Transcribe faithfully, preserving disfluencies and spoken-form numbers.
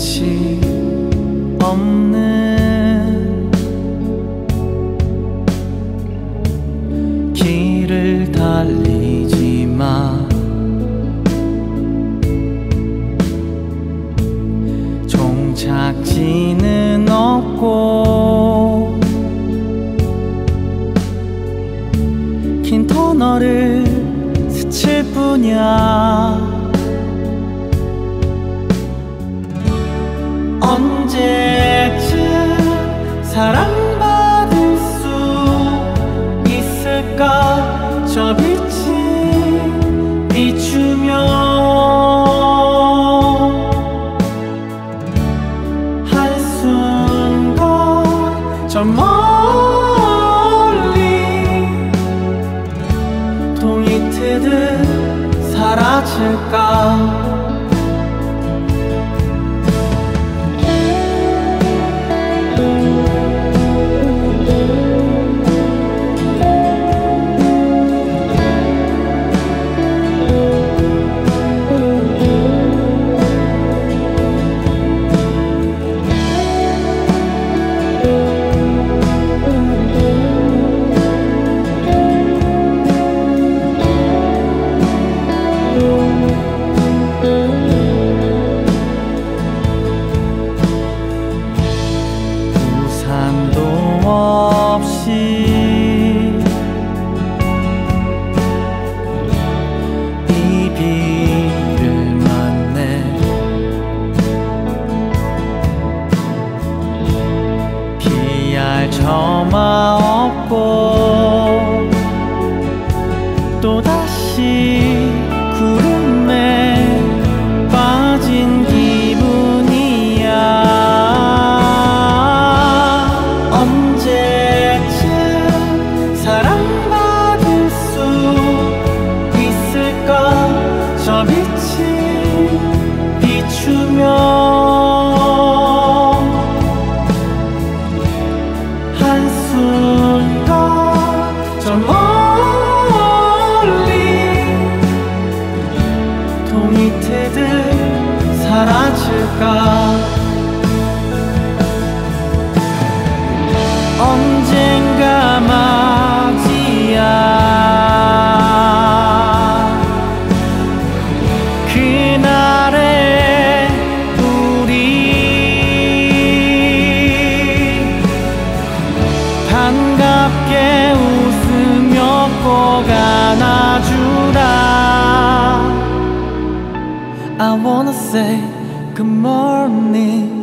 끝이 없는 길을 달리지 마. 종착지는 없고 긴 터널을 스칠 뿐이야. 언제쯤 사랑받을 수 있을까? 저 빛이 비추며 한순간 저 멀리 동이 트듯 사라질까? 이 비를 맞네. 피할 처마 없고 또다시 구름에 빠진 기분이야. 언제쯤 사랑받을 수 있을까? 저 빛이 비추며 한순간 저 멀리 동이 트듯 사라질까? 언젠가 맞이야. 그날의 우리 반갑게 웃으며 꼭 안아주라. I wanna say good morning.